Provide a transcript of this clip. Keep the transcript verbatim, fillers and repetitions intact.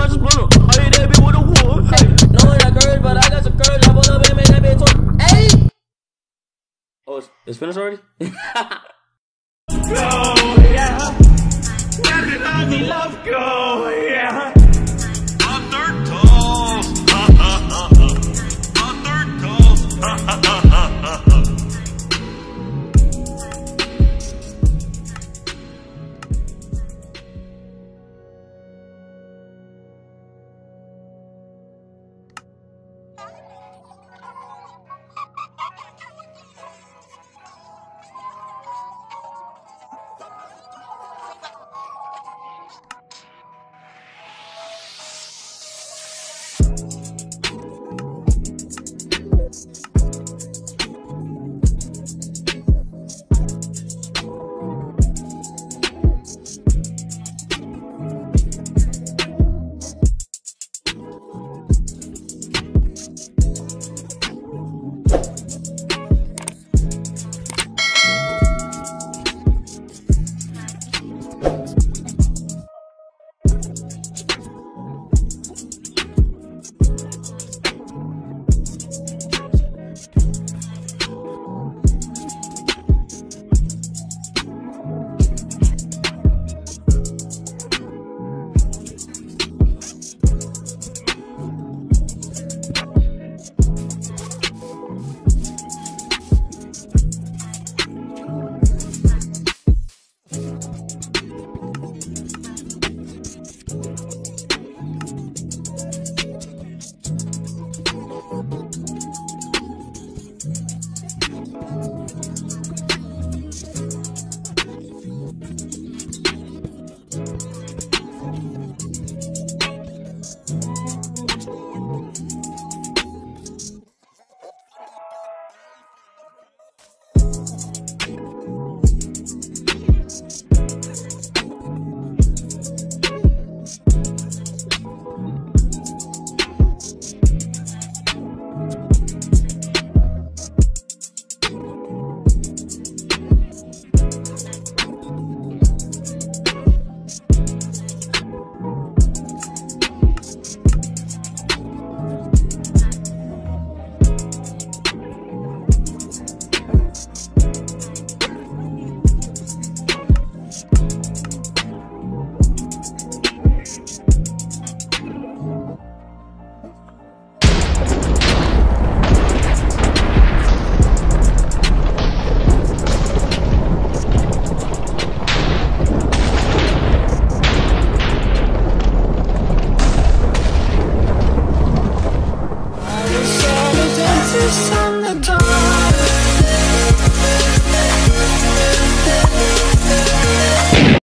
got some splinter. I hit that bitch with a wood. Hey, no one got courage, but I got some courage. I pull up and make that bitch talk. Hey! Oh, it's, it's finished already? Go, yeah. Where did I be love go, yeah. Other toes. Ha ha ha ha. Other toes. Ha ha ha ha ha.